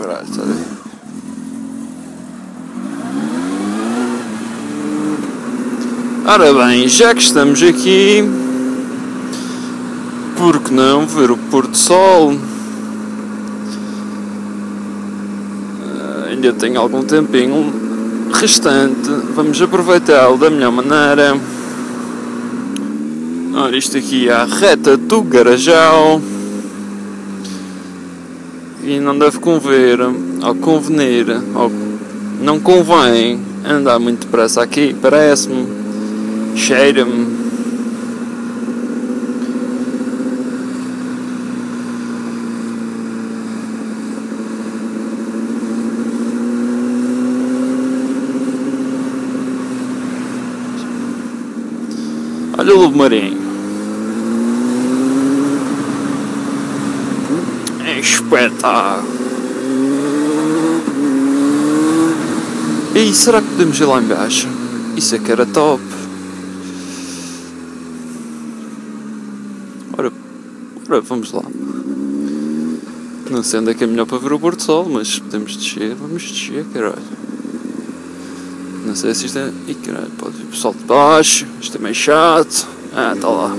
caralho, está aí. Ora bem, já que estamos aqui, por que não ver o pôr do sol? Ainda tenho algum tempinho restante, vamos aproveitá-lo da melhor maneira. Ora, isto aqui é a reta do Garajal e não deve convenir, ou não convém andar muito depressa aqui, parece-me, cheira-me. Olha o lobo marinho. É espetáculo. E será que podemos ir lá embaixo? Isso é que era top. Ora, vamos lá. Não sei onde é que é melhor para ver o pôr do sol, mas podemos descer. Vamos descer, caralho. Não sei se isto é... Ih, caralho, pode vir o pessoal de baixo. Isto é meio chato. Ah, está lá.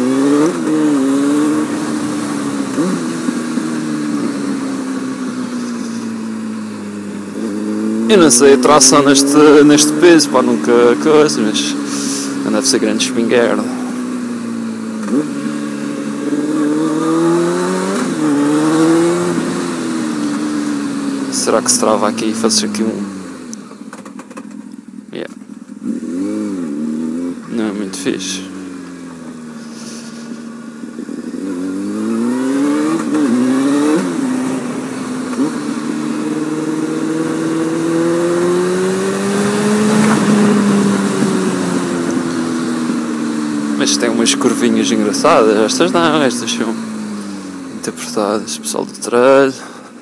Eu não sei a tração neste peso, pá, nunca coisa, mas não deve ser grande espingarda. Será que se trava aqui e fazes aqui um... Yeah. Não é muito fixe. Mas tem umas curvinhas engraçadas. Estas não, estas são muito apertadas. Pessoal do tralho,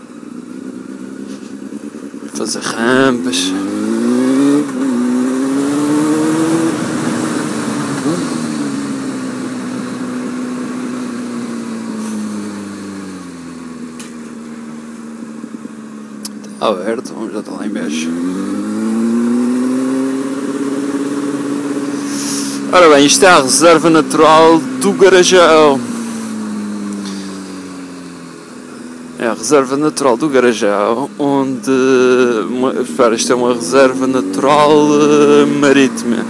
fazer rampas. Está aberto, vamos já estar lá embaixo. Ora bem, isto é a reserva natural do Garajal. É a reserva natural do Garajal, onde... Espera, isto é uma reserva natural marítima.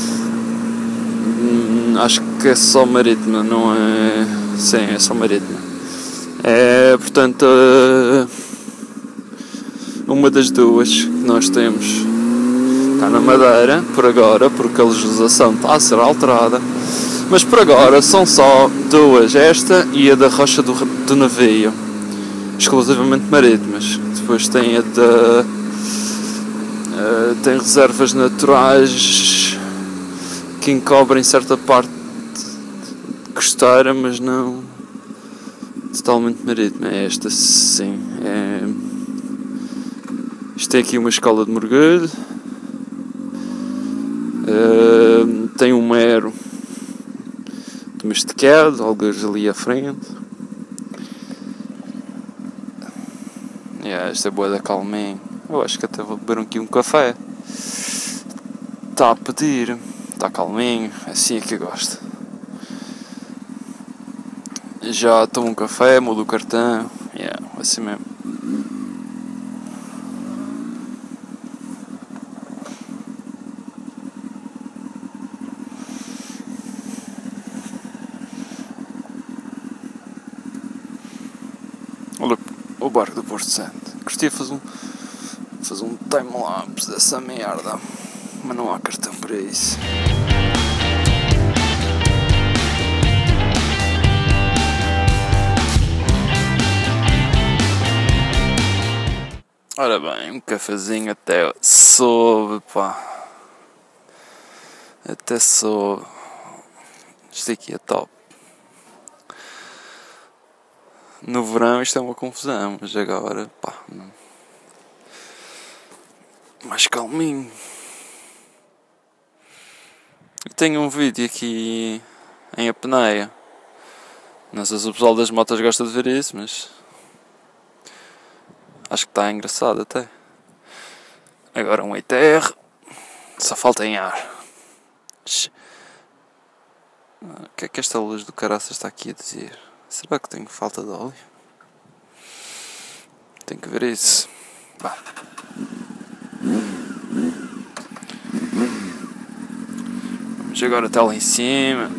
Acho que é só marítima, não é... Sim, é só marítima. É, portanto, uma das duas que nós temos. Está na Madeira, por agora, porque a legislação está a ser alterada, mas por agora são só duas, esta e a da Rocha do Navio, exclusivamente marítimas. Depois tem a da... tem reservas naturais que encobrem certa parte costeira, mas não totalmente marítima. É esta, sim. Isto tem aqui uma escola de mergulho. Tem um mero domesticado, alguns ali à frente. Esta é boa da calminho. Eu acho que até vou beber aqui um café. Está a pedir, está calminho, assim é que eu gosto. Já tomo um café, mudo o cartão, assim mesmo. Olha o barco do Porto Santo. Gostaria de fazer um time-lapse dessa merda, mas não há cartão para isso. Ora bem, um cafezinho até soube, pá. Até soube. Isto aqui é top. No verão isto é uma confusão, mas agora, pá, não. Mais calminho. Eu tenho um vídeo aqui em apneia. Não sei se o pessoal das motas gosta de ver isso, mas Acho que está engraçado até. Agora um ITR. Só falta em ar. O que é que esta luz do caraças está aqui a dizer? Será que tenho falta de óleo? Tenho que ver isso. Bah. Vamos agora até lá em cima.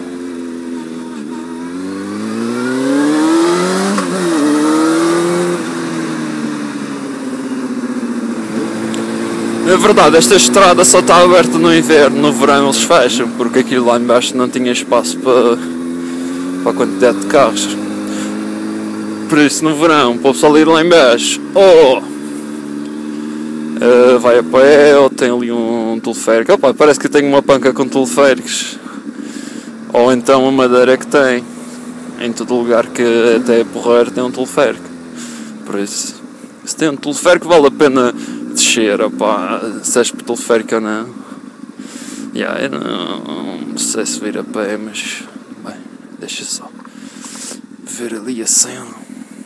Na verdade, esta estrada só está aberta no inverno, no verão eles fecham, porque aquilo lá embaixo não tinha espaço para a quantidade de carros. Por isso, no verão, para o pessoal ir lá embaixo, vai a pé, ou tem ali um teleférico. Opa, parece que tem uma panca com teleféricos. Ou então a Madeira que tem. Em todo lugar que até é porreiro tem um teleférico. Por isso, se tem um teleférico vale a pena descer, opa, se és por teleférico ou não. Eu não sei se vir a pé, mas bem, deixa só ver ali a cena.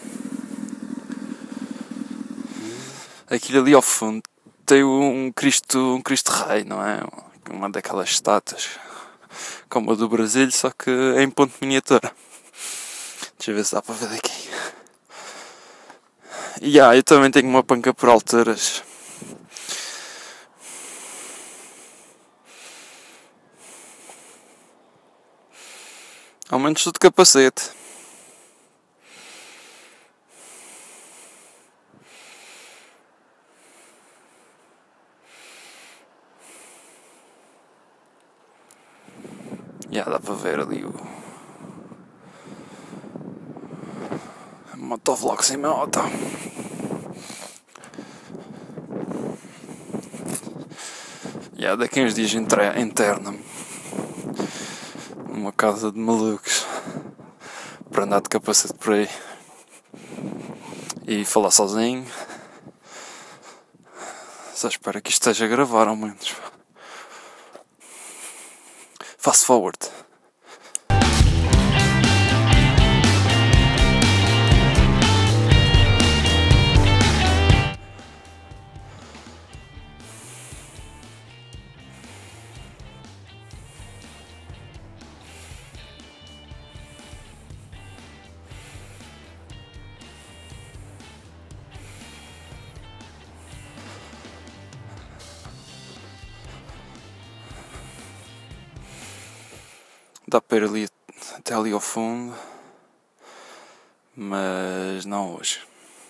Aquilo ali ao fundo tem um Cristo Rei, não é? Uma daquelas estátuas como a do Brasil, só que é em ponto miniatura. Deixa eu ver se dá para ver daqui. Eu também tenho uma panca por alturas. Ao menos de capacete. Dá para ver ali o motovlog sem moto. Daqui a uns dias interno numa casa de malucos para andar de capacete por aí e falar sozinho. Só espero que isto esteja a gravar ao menos. Fast forward. Dá para ir ali, até ali ao fundo, mas não hoje.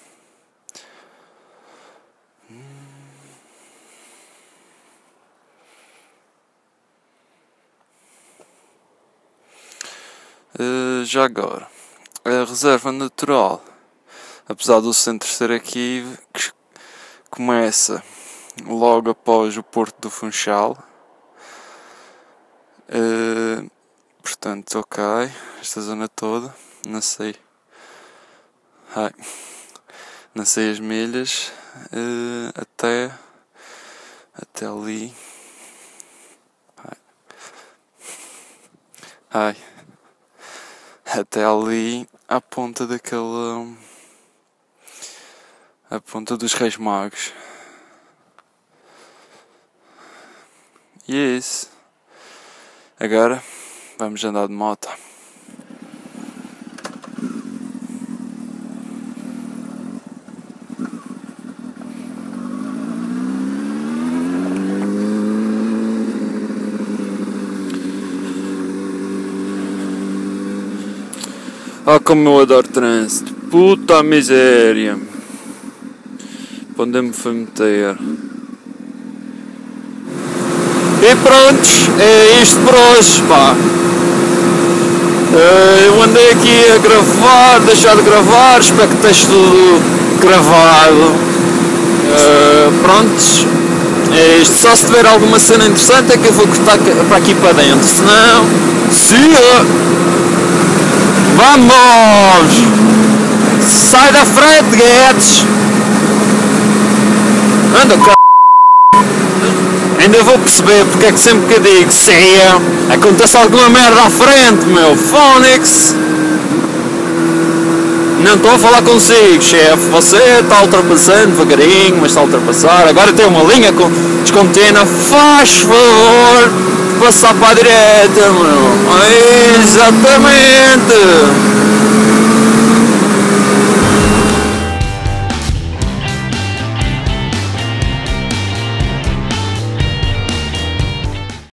Já agora, a reserva natural, apesar do centro ser aqui, começa logo após o Porto do Funchal. Portanto, ok, esta zona toda, não sei as milhas, até ali, até ali à ponta a ponta dos Reis Magos. E é isso. Agora vamos andar de moto. Como eu adoro trânsito. Puta miséria. Para onde eu me fui meter? E prontos, é isto por hoje, pá. Eu andei aqui a gravar, deixar de gravar, espero que esteja tudo gravado. Prontos, é isto. Só se tiver alguma cena interessante é que eu vou cortar para aqui para dentro, senão... Vamos! Sai da frente, Guedes! Anda, c... Ainda vou perceber porque é que sempre que eu digo acontece alguma merda à frente, meu. Phonics! Não estou a falar consigo, chefe. Você está ultrapassando devagarinho, mas está a ultrapassar. Agora tem uma linha descontínua. Faz favor, passar para a direita, meu. Exatamente.